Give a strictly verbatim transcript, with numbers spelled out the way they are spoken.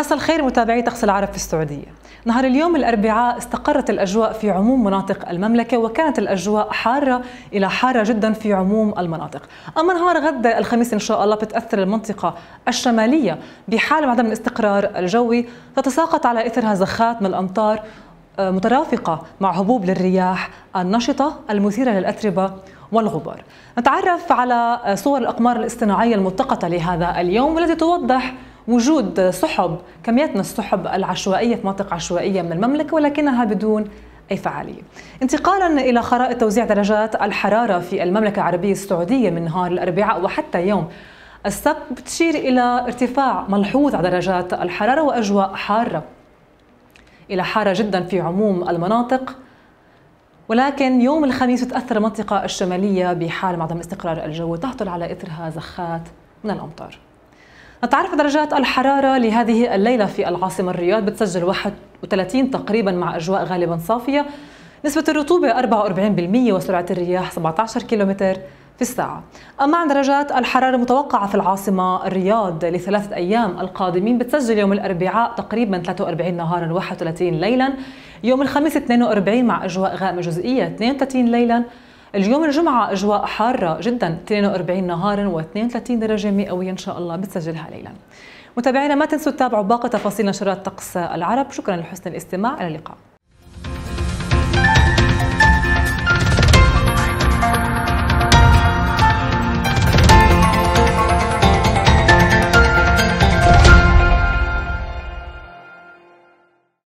مساء الخير متابعي طقس العرب في السعودية. نهار اليوم الأربعاء استقرت الأجواء في عموم مناطق المملكة، وكانت الأجواء حارة إلى حارة جدا في عموم المناطق. أما نهار غد الخميس إن شاء الله بتأثر المنطقة الشمالية بحال عدم الاستقرار الجوي، تتساقط على إثرها زخات من الأمطار مترافقة مع هبوب للرياح النشطة المثيرة للأتربة والغبار. نتعرف على صور الأقمار الاصطناعية الملتقطة لهذا اليوم، والتي توضح وجود سحب، كميات من السحب العشوائية في مناطق عشوائية من المملكة، ولكنها بدون أي فعالية. انتقالا إلى خرائط توزيع درجات الحرارة في المملكة العربية السعودية من نهار الأربعاء وحتى يوم السبت بتشير إلى ارتفاع ملحوظ على درجات الحرارة وأجواء حارة إلى حارة جدا في عموم المناطق، ولكن يوم الخميس تتأثر المنطقة الشمالية بحال عدم استقرار الجو، تهطل على إثرها زخات من الأمطار. نتعرف درجات الحرارة لهذه الليلة في العاصمة الرياض، بتسجل واحد وثلاثين تقريبا مع أجواء غالبا صافية، نسبة الرطوبة أربعة وأربعين بالمئة وسرعة الرياح سبعة عشر كيلومتر في الساعة. أما عن درجات الحرارة المتوقعة في العاصمة الرياض لثلاثة أيام القادمين، بتسجل يوم الأربعاء تقريبا ثلاثة وأربعين نهارا واحد وثلاثين ليلا، يوم الخميس اثنين وأربعين مع أجواء غائمة جزئية اثنين وثلاثين ليلا، اليوم الجمعة أجواء حارة جدا اثنين وأربعين نهارا واثنين وثلاثين درجة مئوية إن شاء الله بتسجلها ليلا. متابعينا ما تنسوا تتابعوا باقي تفاصيل نشرات طقس العرب. شكرا لحسن الاستماع، إلى اللقاء.